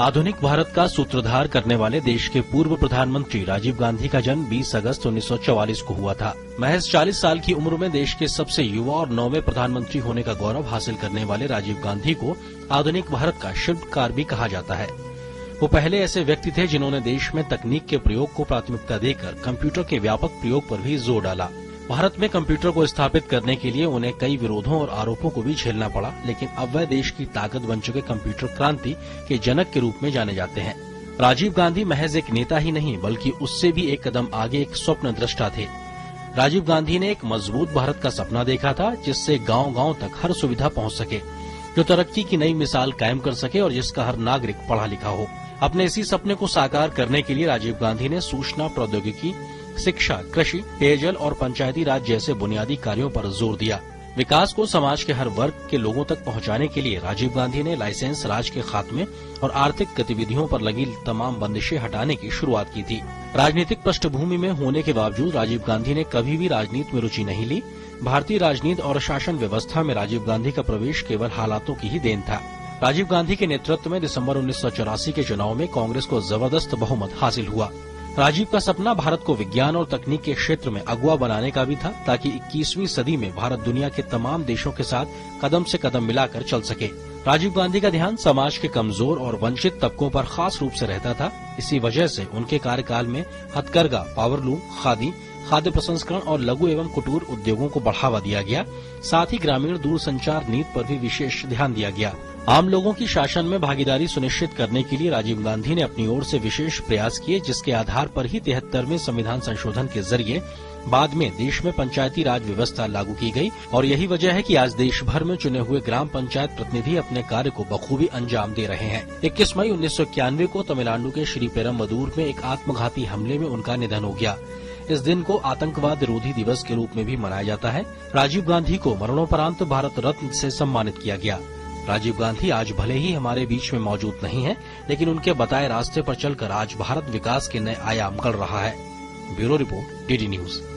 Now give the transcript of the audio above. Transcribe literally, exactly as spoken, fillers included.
आधुनिक भारत का सूत्रधार करने वाले देश के पूर्व प्रधानमंत्री राजीव गांधी का जन्म बीस अगस्त उन्नीस सौ चौवालीस को हुआ था। महज चालीस साल की उम्र में देश के सबसे युवा और नौवें प्रधानमंत्री होने का गौरव हासिल करने वाले राजीव गांधी को आधुनिक भारत का शिल्पकार भी कहा जाता है। वो पहले ऐसे व्यक्ति थे जिन्होंने देश में तकनीक के प्रयोग को प्राथमिकता देकर कंप्यूटर के व्यापक प्रयोग पर भी जोर डाला। भारत में कंप्यूटर को स्थापित करने के लिए उन्हें कई विरोधों और आरोपों को भी झेलना पड़ा, लेकिन अब वह देश की ताकत बन चुके कंप्यूटर क्रांति के जनक के रूप में जाने जाते हैं। राजीव गांधी महज एक नेता ही नहीं बल्कि उससे भी एक कदम आगे एक स्वप्न दृष्टा थे। राजीव गांधी ने एक मजबूत भारत का सपना देखा था, जिससे गांव-गांव तक हर सुविधा पहुंच सके, जो तरक्की की नई मिसाल कायम कर सके और जिसका हर नागरिक पढ़ा लिखा हो। अपने इसी सपने को साकार करने के लिए राजीव गांधी ने सूचना प्रौद्योगिकी, शिक्षा, कृषि, पेयजल और पंचायती राज जैसे बुनियादी कार्यों पर जोर दिया। विकास को समाज के हर वर्ग के लोगों तक पहुंचाने के लिए राजीव गांधी ने लाइसेंस राज के खात्मे और आर्थिक गतिविधियों पर लगी तमाम बंदिशें हटाने की शुरुआत की थी। राजनीतिक पृष्ठभूमि में होने के बावजूद राजीव गांधी ने कभी भी राजनीति में रुचि नहीं ली। भारतीय राजनीति और शासन व्यवस्था में राजीव गांधी का प्रवेश केवल हालातों की ही देन था। राजीव गांधी के नेतृत्व में दिसंबर उन्नीस सौ चौरासी के चुनाव में कांग्रेस को जबरदस्त बहुमत हासिल हुआ। राजीव का सपना भारत को विज्ञान और तकनीक के क्षेत्र में अगुवा बनाने का भी था, ताकि इक्कीसवीं सदी में भारत दुनिया के तमाम देशों के साथ कदम से कदम मिलाकर चल सके। राजीव गांधी का ध्यान समाज के कमजोर और वंचित तबकों पर खास रूप से रहता था। इसी वजह से उनके कार्यकाल में हथकरघा, पावरलूम, खादी, खाद्य प्रसंस्करण और लघु एवं कुटीर उद्योगों को बढ़ावा दिया गया। साथ ही ग्रामीण दूरसंचार नीति पर भी विशेष ध्यान दिया गया। आम लोगों की शासन में भागीदारी सुनिश्चित करने के लिए राजीव गांधी ने अपनी ओर से विशेष प्रयास किए, जिसके आधार पर ही तिहत्तरवें संविधान संशोधन के जरिए बाद में देश में पंचायती राज व्यवस्था लागू की गई। और यही वजह है कि आज देश भर में चुने हुए ग्राम पंचायत प्रतिनिधि अपने कार्य को बखूबी अंजाम दे रहे हैं। इक्कीस मई उन्नीस सौ इक्यानवे को तमिलनाडु के श्रीपेरम्बदूर में एक आत्मघाती हमले में उनका निधन हो गया। इस दिन को आतंकवाद विरोधी दिवस के रूप में भी मनाया जाता है। राजीव गांधी को मरणोपरांत भारत रत्न से सम्मानित किया गया। राजीव गांधी आज भले ही हमारे बीच में मौजूद नहीं है, लेकिन उनके बताए रास्ते पर चलकर आज भारत विकास के नए आयाम गढ़ रहा है। Bureau report, DD news.